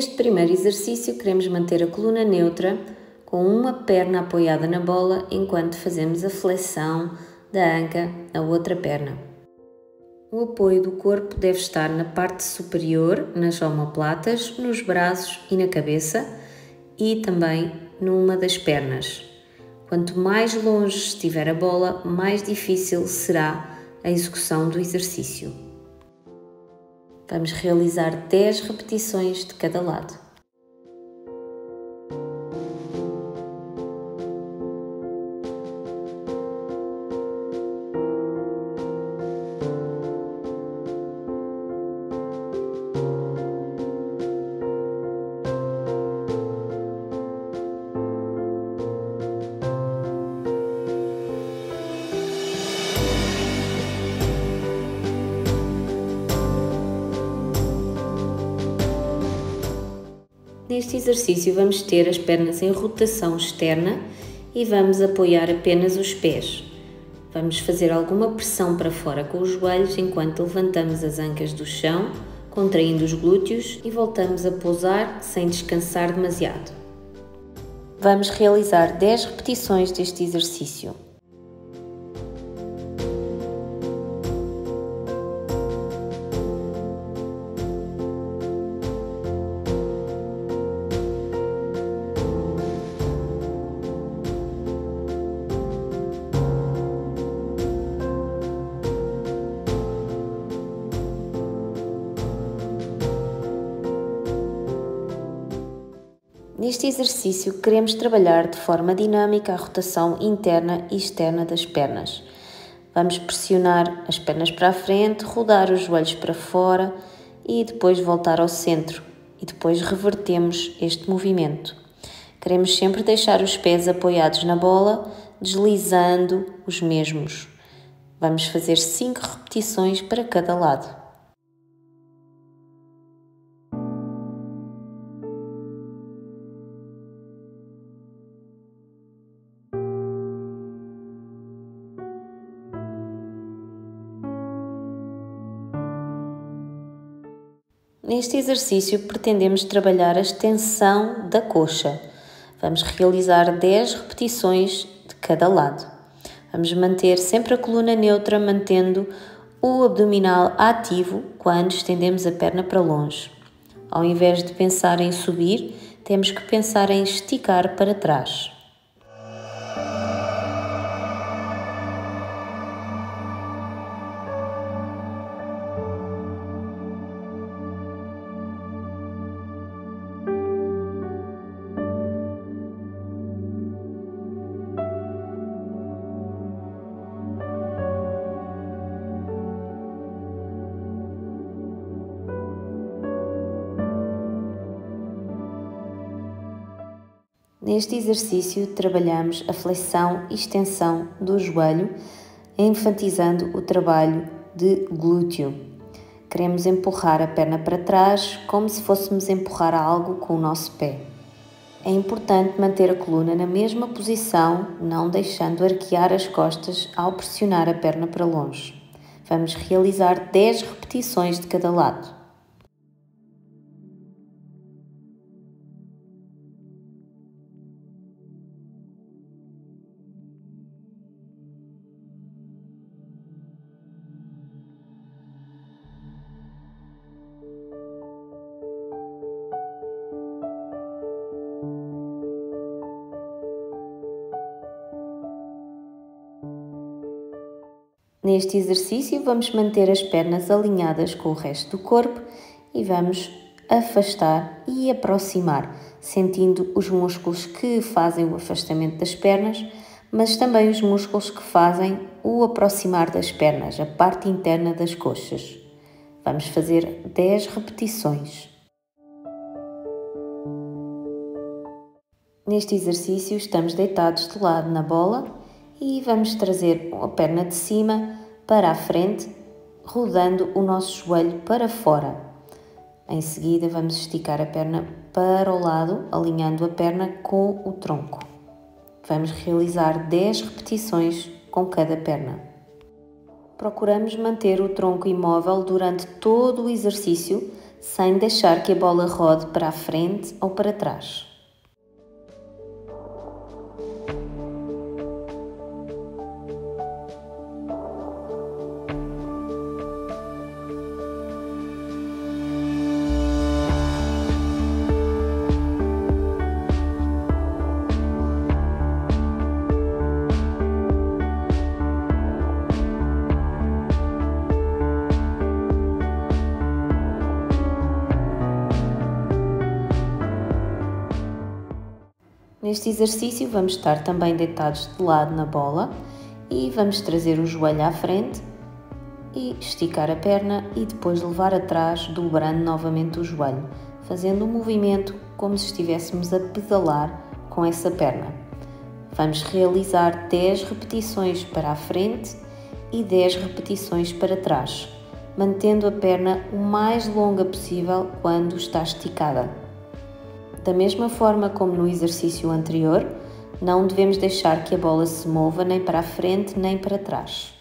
Neste primeiro exercício, queremos manter a coluna neutra com uma perna apoiada na bola enquanto fazemos a flexão da anca na outra perna. O apoio do corpo deve estar na parte superior, nas omoplatas, nos braços e na cabeça e também numa das pernas. Quanto mais longe estiver a bola, mais difícil será a execução do exercício. Vamos realizar 10 repetições de cada lado. Neste exercício vamos ter as pernas em rotação externa e vamos apoiar apenas os pés. Vamos fazer alguma pressão para fora com os joelhos enquanto levantamos as ancas do chão, contraindo os glúteos e voltamos a pousar sem descansar demasiado. Vamos realizar 10 repetições deste exercício. Neste exercício, queremos trabalhar de forma dinâmica a rotação interna e externa das pernas. Vamos pressionar as pernas para a frente, rodar os joelhos para fora e depois voltar ao centro. E depois revertemos este movimento. Queremos sempre deixar os pés apoiados na bola, deslizando os mesmos. Vamos fazer 5 repetições para cada lado. Neste exercício pretendemos trabalhar a extensão da coxa. Vamos realizar 10 repetições de cada lado. Vamos manter sempre a coluna neutra, mantendo o abdominal ativo quando estendemos a perna para longe. Ao invés de pensar em subir, temos que pensar em esticar para trás. Neste exercício, trabalhamos a flexão e extensão do joelho, enfatizando o trabalho de glúteo. Queremos empurrar a perna para trás, como se fôssemos empurrar algo com o nosso pé. É importante manter a coluna na mesma posição, não deixando arquear as costas ao pressionar a perna para longe. Vamos realizar 10 repetições de cada lado. Neste exercício, vamos manter as pernas alinhadas com o resto do corpo e vamos afastar e aproximar, sentindo os músculos que fazem o afastamento das pernas, mas também os músculos que fazem o aproximar das pernas, a parte interna das coxas. Vamos fazer 10 repetições. Neste exercício, estamos deitados de lado na bola e vamos trazer a perna de cima para a frente, rodando o nosso joelho para fora. Em seguida, vamos esticar a perna para o lado, alinhando a perna com o tronco. Vamos realizar 10 repetições com cada perna. Procuramos manter o tronco imóvel durante todo o exercício, sem deixar que a bola rode para a frente ou para trás. Neste exercício vamos estar também deitados de lado na bola e vamos trazer o joelho à frente e esticar a perna e depois levar atrás, dobrando novamente o joelho, fazendo um movimento como se estivéssemos a pedalar com essa perna. Vamos realizar 10 repetições para a frente e 10 repetições para trás, mantendo a perna o mais longa possível quando está esticada. Da mesma forma como no exercício anterior, não devemos deixar que a bola se mova nem para a frente nem para trás.